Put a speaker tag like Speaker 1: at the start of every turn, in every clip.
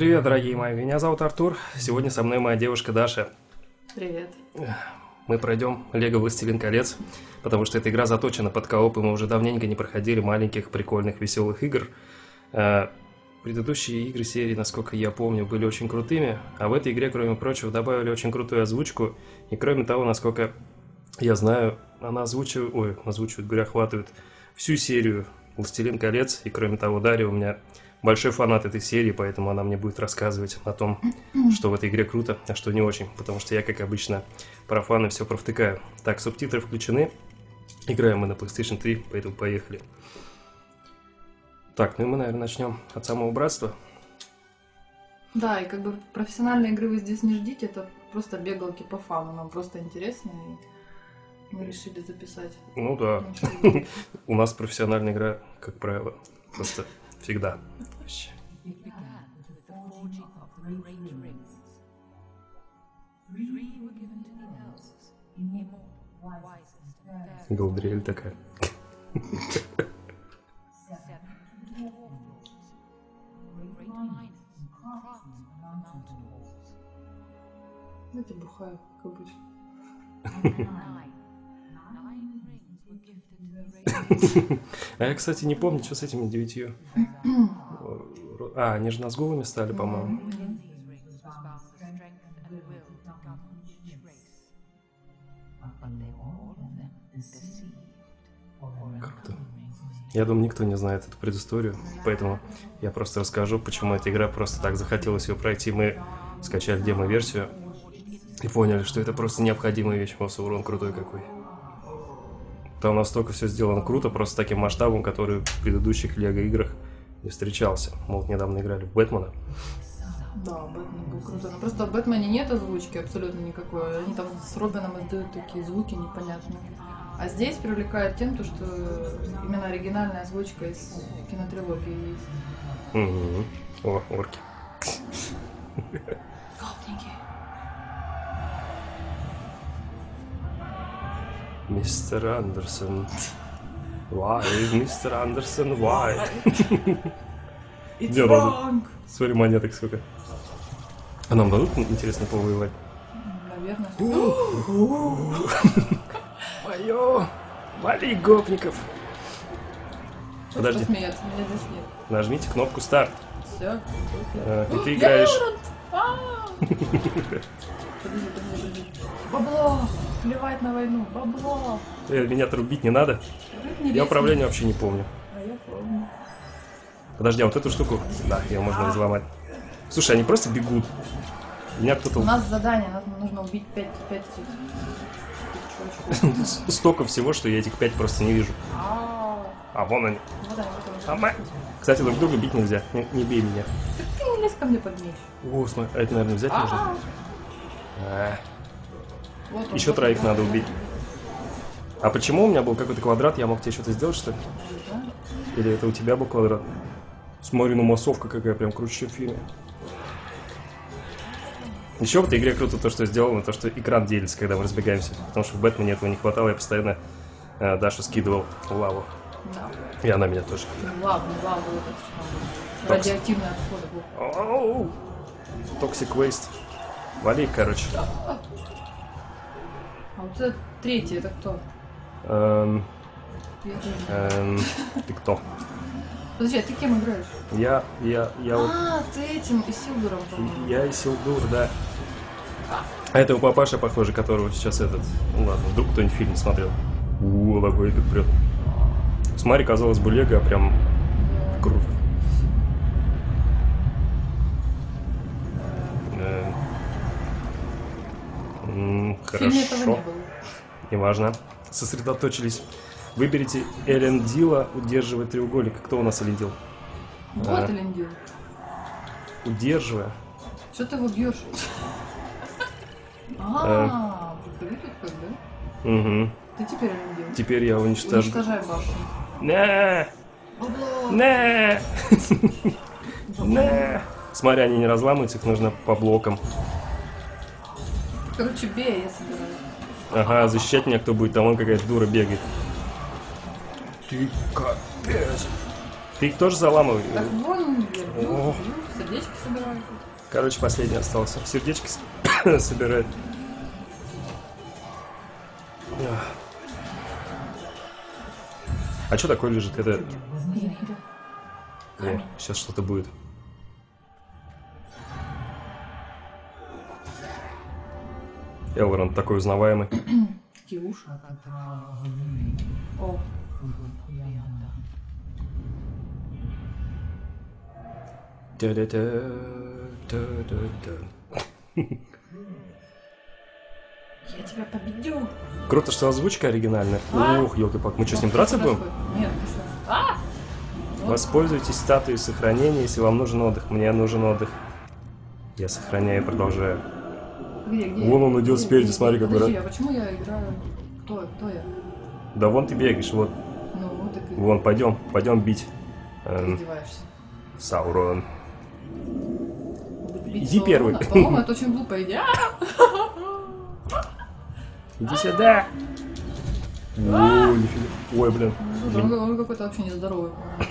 Speaker 1: Привет, дорогие мои, меня зовут Артур, сегодня со мной моя девушка Даша.
Speaker 2: Привет.
Speaker 1: Мы пройдем Лего Властелин колец, потому что эта игра заточена под кооп, и мы уже давненько не проходили маленьких, прикольных, веселых игр. Предыдущие игры серии, насколько я помню, были очень крутыми, а в этой игре, кроме прочего, добавили очень крутую озвучку, и кроме того, насколько я знаю, она озвучивает, говоря, охватывает всю серию Властелин колец, и кроме того, Дарья у меня большой фанат этой серии, поэтому она мне будет рассказывать о том, что в этой игре круто, а что не очень, потому что я, как обычно, профан и все провтыкаю. Так, субтитры включены, играем мы на PlayStation 3, поэтому поехали. Так, ну и мы, наверное, начнем от самого братства.
Speaker 2: Да, и как бы профессиональной игры вы здесь не ждите, это просто бегалки по фану, нам просто интересно, и мы решили записать.
Speaker 1: Ну да, у нас профессиональная игра, как правило, просто всегда. Галдриэль такая.
Speaker 2: Знаете, бухаю, как обычно.
Speaker 1: А я, кстати, не помню, что с этими 9. Они же назгулами стали, по-моему. Круто. Я думаю, никто не знает эту предысторию, поэтому я просто расскажу, почему эта игра просто так захотелось ее пройти. Мы скачали демо-версию и поняли, что это просто необходимая вещь. О, Саурон крутой какой. Там настолько все сделано круто, просто таким масштабом, который в предыдущих Лего-играх не встречался. Мы вот недавно играли в Бэтмена.
Speaker 2: Да, Бэтмен был крутой. Но просто в Бэтмене нет озвучки абсолютно никакой. Они там с Робином издают такие звуки непонятные. А здесь привлекает тем, что именно оригинальная озвучка из кинотрилогии есть.
Speaker 1: О, орки.
Speaker 2: Гопники.
Speaker 1: Мистер Андерсон. Why, мистер Андерсон, why?
Speaker 2: It's
Speaker 1: Где
Speaker 2: wrong!
Speaker 1: Смотри, монеток сколько. А нам дадут, интересно, повоевать?
Speaker 2: Наверное.
Speaker 1: Мое! Вали гопников! Подожди.
Speaker 2: Посмеяться, меня здесь нет.
Speaker 1: Нажмите кнопку старт.
Speaker 2: Все.
Speaker 1: И ты играешь.
Speaker 2: Подожди. Бабло! Плевать на войну. Бабло!
Speaker 1: Меня-то рубить не надо. Я управление вообще не помню.
Speaker 2: А я помню.
Speaker 1: Подожди, а вот эту штуку, да, ее можно взломать. Слушай, они просто бегут. Меня кто-то...
Speaker 2: У нас задание, нам нужно убить 5 чувачков.
Speaker 1: Столько всего, что я этих 5 просто не вижу. А, вон они. Кстати, друг друга бить нельзя. Не бей меня.
Speaker 2: Так ты не лезь ко мне под меч.
Speaker 1: О, смотри, а это, наверное, взять можно?
Speaker 2: Вот он,
Speaker 1: Еще
Speaker 2: вот
Speaker 1: троих
Speaker 2: он.
Speaker 1: надо убить. А почему у меня был какой-то квадрат? Я мог тебе что-то сделать, что ли?
Speaker 2: Да?
Speaker 1: Или это у тебя был квадрат? Смотри, ну массовка какая, прям круче, чем в фильме. Еще в этой игре круто то, что сделано, то, что экран делится, когда мы разбегаемся. Потому что в Бэтмене этого не хватало, я постоянно Дашу скидывал в лаву.
Speaker 2: Да.
Speaker 1: И она меня тоже.
Speaker 2: Ладно, это радиоактивные отходы.
Speaker 1: Оу! Toxic Waste. Вали, короче.
Speaker 2: А вот это третий, это кто? Я тоже.
Speaker 1: Ты кто?
Speaker 2: Подожди, а ты кем играешь?
Speaker 1: Я вот...
Speaker 2: Ты этим Исилдуром, по-моему.
Speaker 1: Я Исилдур, да. А это у папаша, похоже, которого сейчас этот... Ну ладно, вдруг кто-нибудь фильм не смотрел. Какой эпик прет. Смотри, казалось бы, Лего, а прям... Круто.
Speaker 2: В фильме этого не
Speaker 1: Хорошо.
Speaker 2: было.
Speaker 1: Неважно. Сосредоточились. Выберите Элендила, удерживая треугольник. Кто у нас Элендил?
Speaker 2: Вот Элендил.
Speaker 1: Удерживая.
Speaker 2: Что ты его бьешь? Приколи тут как, да?
Speaker 1: Угу.
Speaker 2: Ты теперь Элендил.
Speaker 1: Теперь я уничтожу.
Speaker 2: Уничтожай башню.
Speaker 1: Не!
Speaker 2: Бабло!
Speaker 1: Не! Не! Смотри, они не разламываются, их нужно по блокам.
Speaker 2: Короче, бей, я собираю.
Speaker 1: Ага, защищать меня кто будет, там вон какая-то дура бегает. Ты капец. Ты их тоже заламывай.
Speaker 2: Так вон, я бью,
Speaker 1: Ох.
Speaker 2: сердечки собираю.
Speaker 1: Короче, последний остался. Сердечки собирать. А что такое лежит? Это... Сейчас что-то будет. Элронд такой узнаваемый.
Speaker 2: Какие уши. О, я тебя победю.
Speaker 1: Круто, что озвучка оригинальная.
Speaker 2: А?
Speaker 1: Ух, елки-палки. Мы что, с ним драться будем?
Speaker 2: Нет, ты что? А!
Speaker 1: Воспользуйтесь статуей сохранения, если вам нужен отдых. Мне нужен отдых. Я сохраняю и продолжаю.
Speaker 2: Где?
Speaker 1: Вон он идет
Speaker 2: Где?
Speaker 1: спереди, смотри, как
Speaker 2: Подожди,
Speaker 1: брат.
Speaker 2: а почему я играю? Кто я?
Speaker 1: Да вон ты бегаешь, вот.
Speaker 2: Ну, так и
Speaker 1: Вон, пойдем бить.
Speaker 2: издеваешься.
Speaker 1: Саурон.
Speaker 2: Бить
Speaker 1: Иди
Speaker 2: Саурона?
Speaker 1: первый.
Speaker 2: По-моему, это очень глупая идея.
Speaker 1: Иди сюда. Ой, нифига. Ой, блин.
Speaker 2: Слушай, он какой-то вообще нездоровый.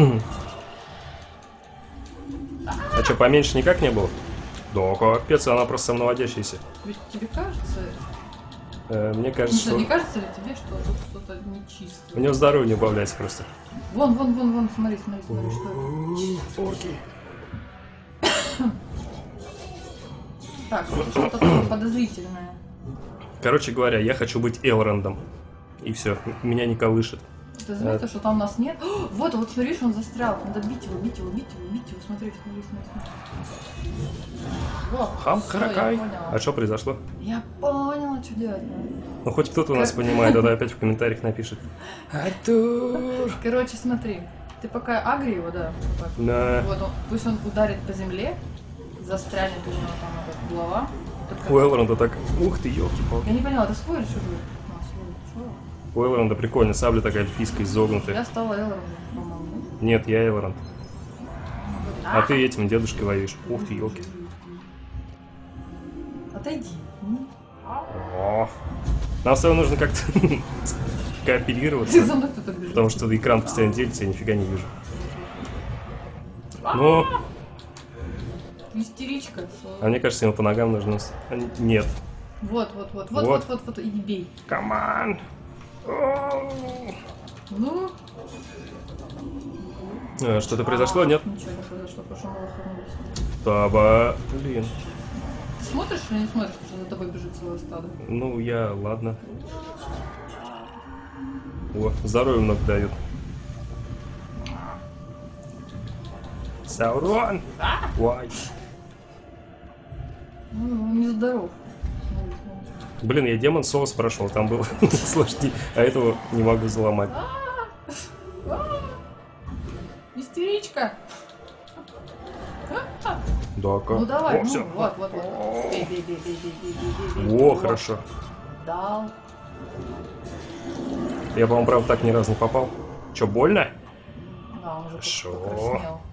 Speaker 1: А что, поменьше никак не было? Да, капец, она просто самонаводящаяся.
Speaker 2: Ведь тебе кажется,
Speaker 1: Мне кажется, что
Speaker 2: не кажется ли тебе, что тут что-то нечисто?
Speaker 1: у него здоровье не убавляется просто.
Speaker 2: Вон, смотри, что это.
Speaker 1: Орки.
Speaker 2: Так, что-то такое подозрительное.
Speaker 1: Короче говоря, я хочу быть Элрондом. И все, меня не колышет.
Speaker 2: Ты заметил, что там нас нет? О, вот, смотри, что он застрял. Надо бить его. Смотри. Во,
Speaker 1: Хам,
Speaker 2: всё,
Speaker 1: каракай.
Speaker 2: я поняла.
Speaker 1: А что произошло?
Speaker 2: Я поняла, что делать надо.
Speaker 1: Ну, хоть кто-то у нас понимает, тогда опять в комментариях напишет. Артур!
Speaker 2: Короче, смотри. Ты пока агри его, да? Вот так.
Speaker 1: Да.
Speaker 2: Вот, пусть он ударит по земле, застрянет у него там эта голова. Только-
Speaker 1: У Элронда так... Ух ты, елки-палки.
Speaker 2: Я не поняла, это свой или чужой? А, свой. Что?
Speaker 1: У Элронда прикольно, сабля такая эльфийская, изогнутая.
Speaker 2: Я стала Элрондом, по-моему.
Speaker 1: Нет, я Элронд. А ты этим дедушкой воюешь. Ух ты, елки.
Speaker 2: Отойди.
Speaker 1: О, нам с тобой нужно как-то
Speaker 2: Ты
Speaker 1: кооперироваться,
Speaker 2: за мной кто-то бежит.
Speaker 1: потому что экран постоянно делится, я нифига не вижу. Ну,
Speaker 2: Истеричка.
Speaker 1: а мне кажется, ему по ногам нужно... Нет.
Speaker 2: Вот, иди бей.
Speaker 1: Команд!
Speaker 2: Ну,
Speaker 1: Что-то произошло, нет?
Speaker 2: ничего не произошло, пошел охранулся.
Speaker 1: Таба... Блин.
Speaker 2: Ты смотришь или не смотришь, что за тобой бежит целое стадо?
Speaker 1: Ну, я... Ладно. О, здоровья много дают. Саурон! Ой.
Speaker 2: Ну, он нездоров. Смотри.
Speaker 1: Блин, я Демон Souls прошел, там было сложнее, а этого не могу взломать.
Speaker 2: Истеричка!
Speaker 1: Да-ка.
Speaker 2: Ну давай,
Speaker 1: О,
Speaker 2: ну
Speaker 1: всё.
Speaker 2: вот. Бей.
Speaker 1: О,
Speaker 2: Вот.
Speaker 1: хорошо.
Speaker 2: Дал.
Speaker 1: Я, по-моему, правда, так ни разу не попал. Че, больно?
Speaker 2: Да, он уже
Speaker 1: Хорошо.
Speaker 2: покраснел.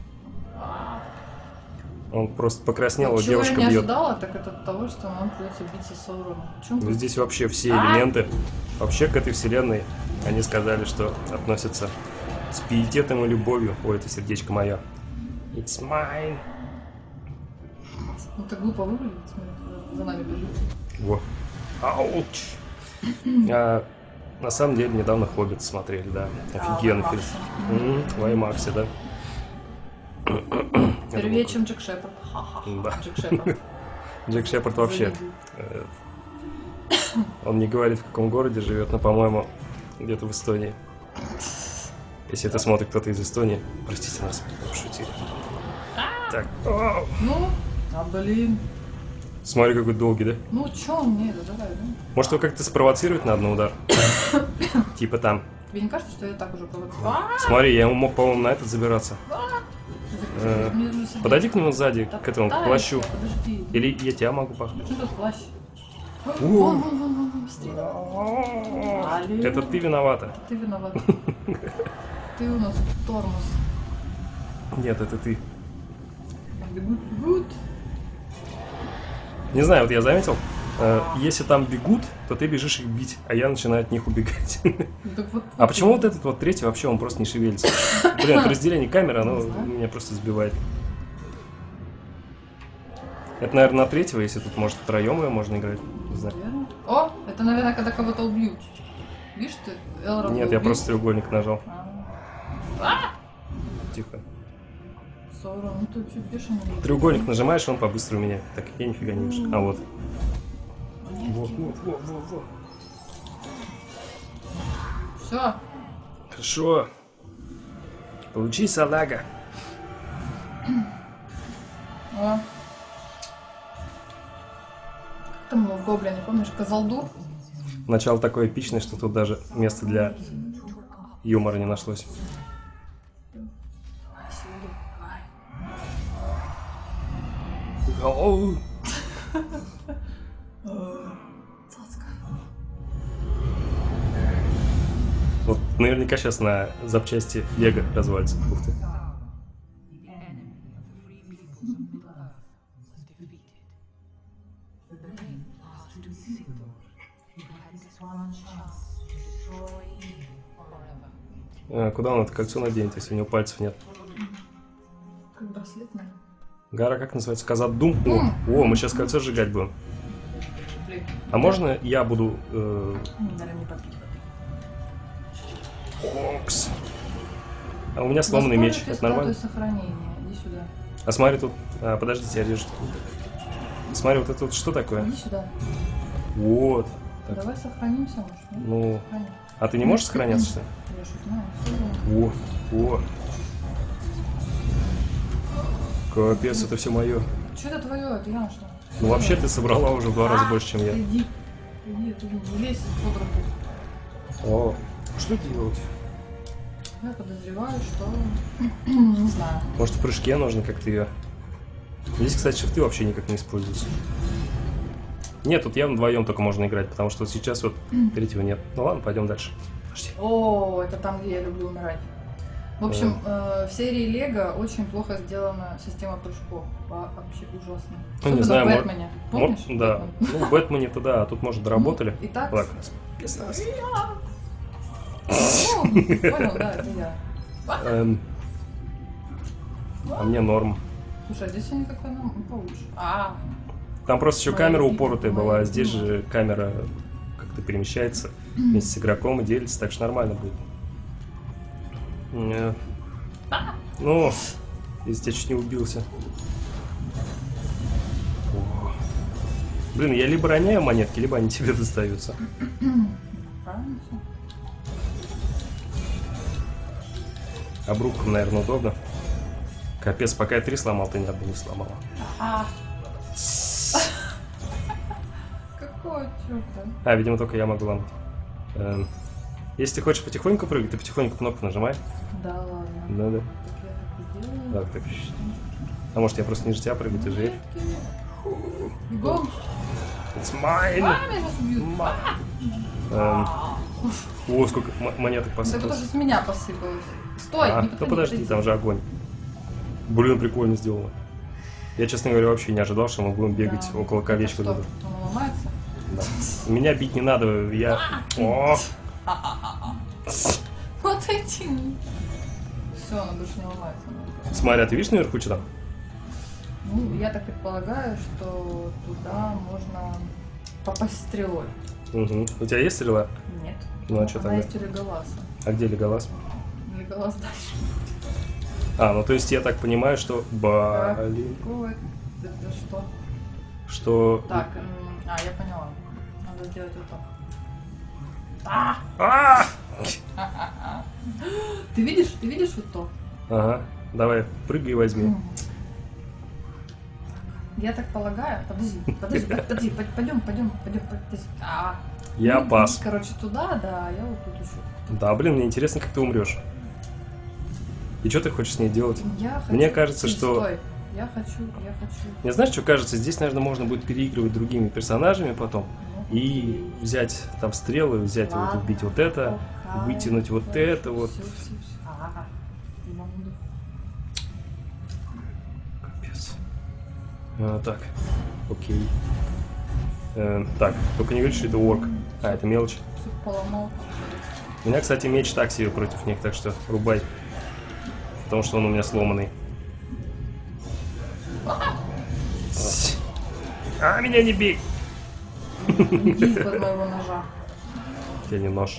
Speaker 1: Он просто покраснел,
Speaker 2: Вот
Speaker 1: а
Speaker 2: чего
Speaker 1: девушка
Speaker 2: я не
Speaker 1: бьет.
Speaker 2: ожидала, так это того, что нам придется биться с Сауроном.
Speaker 1: Ну, здесь вообще все элементы, вообще к этой вселенной, они сказали, что относятся с пиететом и любовью. Ой, это сердечко мое. It's mine.
Speaker 2: Ну так глупо выглядит, смотри, когда за нами бежит.
Speaker 1: Во. Ауч. А, на самом деле, недавно «Хоббит» смотрели, да. Офигенный фильм. В IMAX, да.
Speaker 2: Первее, чем Джек Шепард.
Speaker 1: Да.
Speaker 2: Джек Шепард.
Speaker 1: Джек Шепард вообще. Он не говорит, в каком городе живет, но, по-моему, где-то в Эстонии. Если это смотрит кто-то из Эстонии, простите нас, пошутили. Так. О,
Speaker 2: Ну, блин.
Speaker 1: смотри, какой долгий, да?
Speaker 2: Ну, чё он мне это, давай, ну.
Speaker 1: Может, его как-то спровоцировать на одно удар? Типа там.
Speaker 2: Тебе не кажется, что я так уже провоцирую?
Speaker 1: Смотри, я ему мог, по-моему, на этот забираться. Подойди к нему сзади, к этому, к плащу.
Speaker 2: Подожди.
Speaker 1: Или я тебя могу пахнуть.
Speaker 2: Почему тут плащ? Вон, быстрее. Блин.
Speaker 1: Это ты виновата.
Speaker 2: Ты виноват. Ты у нас тормоз.
Speaker 1: Нет, это ты.
Speaker 2: Бегут.
Speaker 1: Не знаю, вот я заметил, Если там бегут, то ты бежишь их бить, а я начинаю от них убегать.
Speaker 2: Ну, так вот,
Speaker 1: А почему вот этот вот третий вообще он просто не шевелится? Блин, это разделение камеры, оно меня просто сбивает. Это, наверное, на третьего, если тут, может, втроем ее можно играть. Не знаю.
Speaker 2: наверное. О, это, наверное, когда кого-то убьют. Видишь ты? Элрода
Speaker 1: Нет, я
Speaker 2: убьют.
Speaker 1: просто треугольник нажал.
Speaker 2: А,
Speaker 1: Тихо.
Speaker 2: Саурон, ну ты чуть бешеный.
Speaker 1: Треугольник нажимаешь, он по-быстрому меня. Так, я нифига не вижу. А вот. Вот.
Speaker 2: Все.
Speaker 1: Хорошо. Получи, салага.
Speaker 2: О. Как там его в Гоблине, помнишь, Казалдур?
Speaker 1: Начало такое эпичное, что тут даже места для юмора не нашлось. Оу.
Speaker 2: Цацка.
Speaker 1: Вот наверняка сейчас на запчасти Лего развалится. Ух ты. Куда он это кольцо наденет, если у него пальцев нет?
Speaker 2: Как браслет, наверное.
Speaker 1: Гара, как называется? Казадум? О, мы сейчас кольцо сжигать будем.
Speaker 2: Блин.
Speaker 1: А можно я буду...
Speaker 2: Наверное, не подпитывать.
Speaker 1: Окс. А у меня сломанный меч, это нормально?
Speaker 2: Сохранение. Иди сюда.
Speaker 1: А смотри тут... подождите, я режу. Смотри, вот это вот что такое?
Speaker 2: Иди сюда.
Speaker 1: Вот. Так.
Speaker 2: Давай сохранимся, может, нет?
Speaker 1: Ну...
Speaker 2: Сохраним.
Speaker 1: А ты не можешь сохраняться, что ли?
Speaker 2: Я же знаю.
Speaker 1: О. Капец, это все мое.
Speaker 2: Что это твое? Это я что?
Speaker 1: Ну вообще ты собрала уже в 2 раза больше, чем я.
Speaker 2: Иди, ты не лезь под руку.
Speaker 1: О, что делать?
Speaker 2: Я подозреваю, что... не знаю.
Speaker 1: Может в прыжке нужно как-то ее... Здесь, кстати, шифты вообще никак не используются. Нет, тут явно вдвоем только можно играть, потому что сейчас вот третьего нет. Ну ладно, пойдем дальше. Подожди.
Speaker 2: О, это там, где я люблю умирать. В общем, в серии Лего очень плохо сделана система прыжков. Вообще ужасно.
Speaker 1: Ну, не
Speaker 2: Особенно
Speaker 1: знаю,
Speaker 2: в Бэтмене. Помнишь?
Speaker 1: Да.
Speaker 2: Бэтмен?
Speaker 1: Ну, в Бэтмене-то да, а тут, может, доработали.
Speaker 2: Итак,
Speaker 1: Ладно.
Speaker 2: понял, да, это я.
Speaker 1: А мне норм.
Speaker 2: Слушай, а здесь они как-то нам получше.
Speaker 1: Там просто еще
Speaker 2: Моя
Speaker 1: камера
Speaker 2: любимая,
Speaker 1: упоротая
Speaker 2: моя
Speaker 1: была, а здесь
Speaker 2: любимая.
Speaker 1: же камера как-то перемещается вместе с игроком и делится, так что нормально будет. Ну, если я чуть не убился. О. Блин, я либо роняю монетки, либо они тебе достаются.
Speaker 2: Правильно всё?
Speaker 1: Обрубком, наверное, удобно. Капец, пока я 3 сломал, ты ни одну не сломала.
Speaker 2: Какого черта?
Speaker 1: Видимо, только я могу ломать. Если ты хочешь потихоньку прыгать, ты потихоньку кнопку нажимай.
Speaker 2: Да ладно.
Speaker 1: Да.
Speaker 2: Так я так и сделаю.
Speaker 1: Так. А может я просто ниже тебя прыгаю, ты же эльф?
Speaker 2: Бегом.
Speaker 1: It's mine!
Speaker 2: Меня сейчас убьют.
Speaker 1: О, сколько монеток
Speaker 2: Да кто
Speaker 1: посыпалось.
Speaker 2: же с меня посыпалось? Стой, не
Speaker 1: Да подожди, там же огонь. Блин, прикольно сделано. Я, честно говоря, вообще не ожидал, что мы будем бегать
Speaker 2: Да.
Speaker 1: около колечка.
Speaker 2: Это
Speaker 1: Вот
Speaker 2: что, он ломается?
Speaker 1: да. Меня бить не надо, я... О!
Speaker 2: Вот эти. Все, она больше не ломается.
Speaker 1: Смотри, а ты видишь наверху что там?
Speaker 2: Ну, я так предполагаю, что туда можно попасть стрелой.
Speaker 1: Угу. У тебя есть стрела?
Speaker 2: Нет.
Speaker 1: Ну, а что
Speaker 2: Она
Speaker 1: тогда?
Speaker 2: есть у Леголаса.
Speaker 1: А где Леголас?
Speaker 2: Леголас дальше.
Speaker 1: Ну то есть я так понимаю, что... Блин.
Speaker 2: Какое? Это что?
Speaker 1: Что...
Speaker 2: Так, я поняла. Надо сделать вот так.
Speaker 1: А!
Speaker 2: Ты видишь вот то?
Speaker 1: Ага, давай, прыгай и возьми.
Speaker 2: Я так полагаю. Подожди, пойдем, подожди.
Speaker 1: Я
Speaker 2: Ну,
Speaker 1: пас.
Speaker 2: иди, короче, туда, да, я вот тут еще.
Speaker 1: Да, блин, мне интересно, как ты умрешь. И что ты хочешь с ней делать?
Speaker 2: Я хочу...
Speaker 1: Мне кажется,
Speaker 2: Ты
Speaker 1: что...
Speaker 2: Стой. Я хочу.
Speaker 1: Мне знаешь, что кажется? Здесь, наверное, можно будет переигрывать другими персонажами потом.
Speaker 2: Ну,
Speaker 1: И взять там стрелы, взять вот
Speaker 2: Ладно.
Speaker 1: убить вот это, вытянуть вот это вот.
Speaker 2: Все.
Speaker 1: Капец. Так, окей. Так, только не говори, что это орк. А, это мелочь.
Speaker 2: Всё поломал.
Speaker 1: У меня, кстати, меч так себе против них, так что рубай. Потому что он у меня сломанный. А, меня не бей!
Speaker 2: Иди из-под моего ножа.
Speaker 1: Я не нож.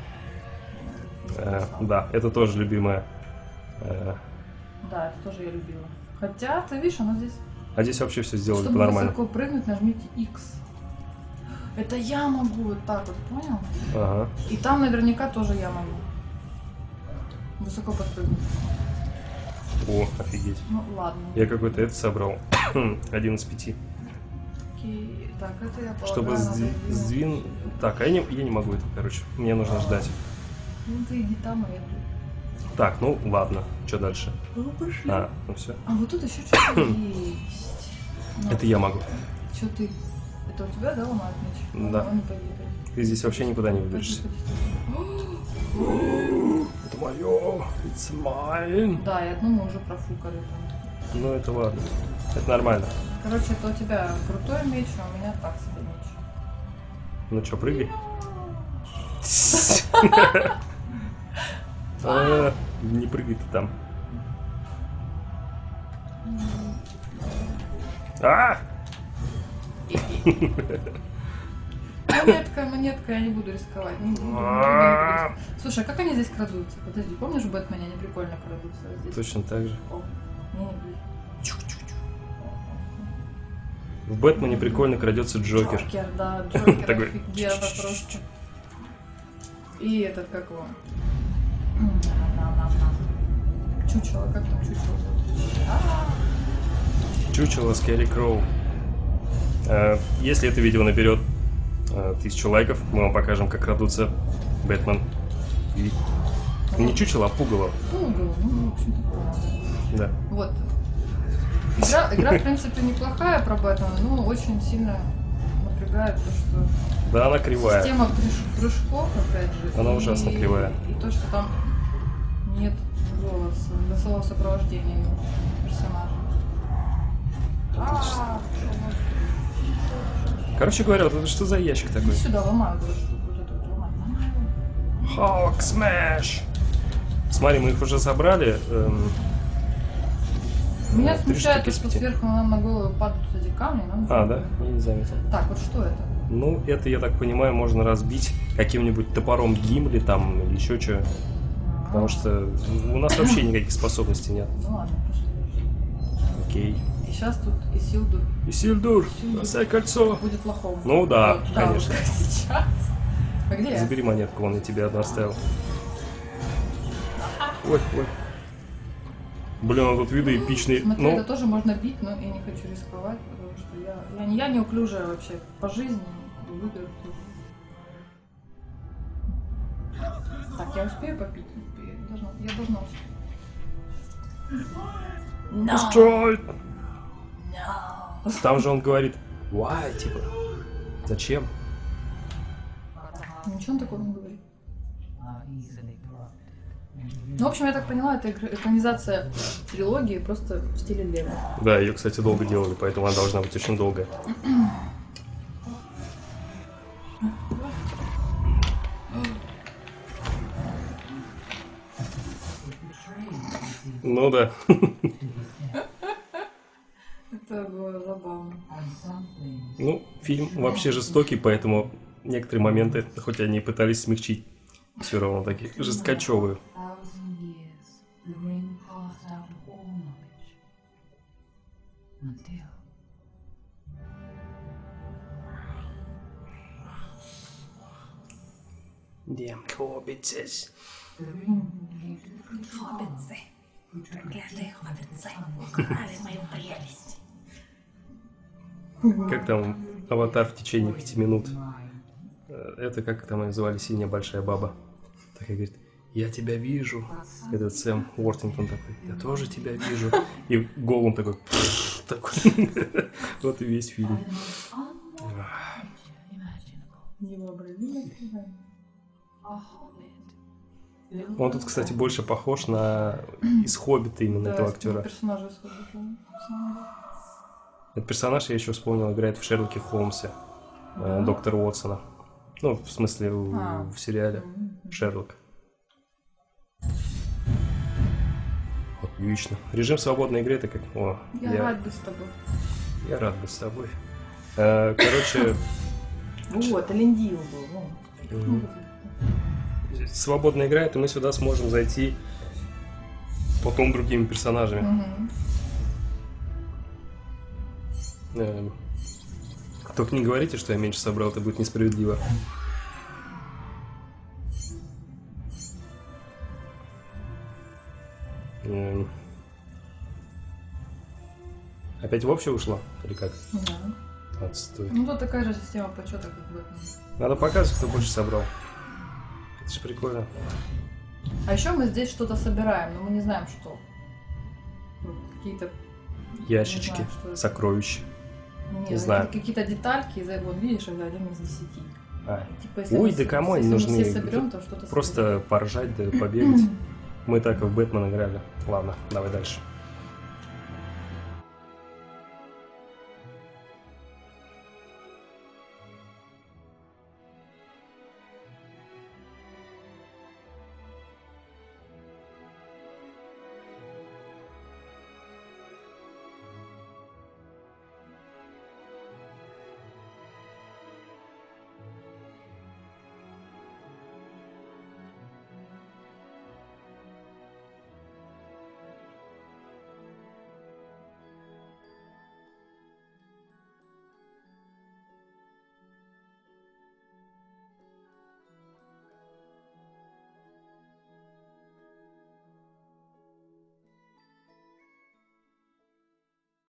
Speaker 1: Да, это тоже любимая.
Speaker 2: Да, это тоже я любила. Хотя, ты видишь, оно здесь...
Speaker 1: А здесь вообще все сделали
Speaker 2: Чтобы
Speaker 1: нормально.
Speaker 2: высоко прыгнуть, нажмите X. Это я могу вот так вот, понял?
Speaker 1: Ага.
Speaker 2: И там наверняка тоже я могу. Высоко подпрыгнуть.
Speaker 1: О, офигеть.
Speaker 2: Ну, ладно.
Speaker 1: Я какой-то это собрал. 1 из 5.
Speaker 2: Окей. Так, это я полагаю,
Speaker 1: Чтобы
Speaker 2: надо сделать.
Speaker 1: сдвинуть... Так, а я не могу это, короче. Мне нужно ждать.
Speaker 2: Ну, ты иди там, а я тут.
Speaker 1: Так, ну ладно. Что дальше?
Speaker 2: Ну, пошли.
Speaker 1: А, ну все.
Speaker 2: А вот тут еще что-то есть. Ну,
Speaker 1: Это я могу.
Speaker 2: что ты? Это у тебя, да, ломает меч?
Speaker 1: Да.
Speaker 2: Ну, не пойди, пойди.
Speaker 1: Ты здесь вообще никуда не
Speaker 2: Пойди,
Speaker 1: выберешься.
Speaker 2: пойди.
Speaker 1: Это мое. It's mine.
Speaker 2: Да, и одну мы уже профукали там.
Speaker 1: Ну это ладно. Это нормально.
Speaker 2: Короче, это у тебя крутой меч, а у меня так себе меч.
Speaker 1: Ну что, прыгай. Не прыгай ты там. А!
Speaker 2: Монетка, я не буду рисковать. Не буду рисковать. Слушай, а как они здесь крадутся? Подожди, помнишь, в Бэтмене они прикольно крадутся здесь?
Speaker 1: Точно так же.
Speaker 2: О, не.
Speaker 1: В Бэтмене прикольно крадется Джокер.
Speaker 2: Джокер, да, Джокер
Speaker 1: Такой.
Speaker 2: офигенно просто. И этот, как его? Чучело, как там чучело?
Speaker 1: Чучело Скэри Кроу. Если это видео наберет 1000 лайков, мы вам покажем, как крадутся Бэтмен. И... Не чучело, а пугало.
Speaker 2: Пугало, ну, в общем-то, понял.
Speaker 1: Да.
Speaker 2: Вот. Игра, в принципе, неплохая про Бэтмена, но очень сильно напрягает то, что...
Speaker 1: Да, она кривая.
Speaker 2: Система прыжков, опять же.
Speaker 1: Она ужасно кривая.
Speaker 2: И то, что там нет голосового сопровождения персонажа.
Speaker 1: Короче говоря, вот это что за ящик такой?
Speaker 2: Иди сюда, ломаю два штуки, уже тут ломаю.
Speaker 1: Hulk Smash! Смотри, мы их уже собрали.
Speaker 2: Меня
Speaker 1: 3
Speaker 2: смущает,
Speaker 1: штуки из
Speaker 2: что
Speaker 1: 5.
Speaker 2: сверху нам на голову падают эти камни.
Speaker 1: А, да? Я не заметил.
Speaker 2: Так, вот что это?
Speaker 1: Ну, это, я так понимаю, можно разбить каким-нибудь топором Гимли там или еще что. Потому что у нас вообще никаких способностей нет.
Speaker 2: Ну ладно, пошли.
Speaker 1: Окей.
Speaker 2: И сейчас тут Исилdur
Speaker 1: Исильдур, бросай кольцо.
Speaker 2: будет лохом.
Speaker 1: Ну да,
Speaker 2: Вот,
Speaker 1: конечно.
Speaker 2: вот сейчас. А где я?
Speaker 1: Забери монетку, вон я тебе одну оставил. Ой, ой. Блин, а тут виды эпичные.
Speaker 2: Смотри,
Speaker 1: Ну,
Speaker 2: это тоже можно бить, но я не хочу рисковать, потому что я неуклюжая вообще по жизни. Выберу тоже. Так, я успею попить? Успею. Я должна успеть.
Speaker 1: destroy.
Speaker 2: No.
Speaker 1: Там же он говорит, why, типа, зачем?
Speaker 2: Ничего он такого не говорит. Ну, в общем, я так поняла, это экранизация трилогии просто в стиле Лего.
Speaker 1: Да, ее, кстати, долго делали, поэтому она должна быть очень долгая. Ну да.
Speaker 2: Это было забавно.
Speaker 1: Ну, фильм вообще жестокий, поэтому некоторые моменты, хоть они и пытались смягчить, все равно такие жесткачевые. Damn хоббитс.
Speaker 3: Хоббитсы. Проклятые хоббитсы. Украли мою прелесть.
Speaker 1: Как там аватар в течение 5 минут? Это как там ее звали, синяя большая баба. Так и говорит, я тебя вижу. Этот Сэм Уортингтон такой, я тоже тебя вижу. И Голлум такой, такой. Вот и весь фильм.
Speaker 2: Невообразимо.
Speaker 1: Он тут, кстати, больше похож на из Хоббита именно этого актера.
Speaker 2: Персонажа из Хоббита.
Speaker 1: Этот персонаж, я еще вспомнил, играет в Шерлоке Холмсе. доктора Уотсона. Ну, в смысле,
Speaker 2: А.
Speaker 1: в сериале Шерлок. Отлично. Режим свободной игры, это как... О,
Speaker 2: Я рад быть с тобой.
Speaker 1: я рад быть с тобой. Короче,
Speaker 2: Вот, Элендил был.
Speaker 1: Мгм. свободная игра, это мы сюда сможем зайти потом другими персонажами.
Speaker 2: Мгм.
Speaker 1: Только не говорите, что я меньше собрал, это будет несправедливо. Опять в общее ушло? Или как?
Speaker 2: Да.
Speaker 1: Отстой.
Speaker 2: Ну, тут такая же система почета, как в этом.
Speaker 1: Надо показывать, кто больше собрал. Это же прикольно.
Speaker 2: А еще мы здесь что-то собираем, но мы не знаем, что. Вот какие-то...
Speaker 1: Ящички,
Speaker 2: Не знаю, что это.
Speaker 1: сокровища.
Speaker 2: Нет,
Speaker 1: Не знаю.
Speaker 2: Какие-то детальки, вот видишь, это 1 из 10.
Speaker 1: А,
Speaker 2: Типа, если
Speaker 1: Ой,
Speaker 2: мы
Speaker 1: да
Speaker 2: с-
Speaker 1: кому они
Speaker 2: если
Speaker 1: нужны?
Speaker 2: мы все соберем, то что-то
Speaker 1: Просто поржать да побегать. Мы так и в Бэтмен играли. Ладно, давай дальше.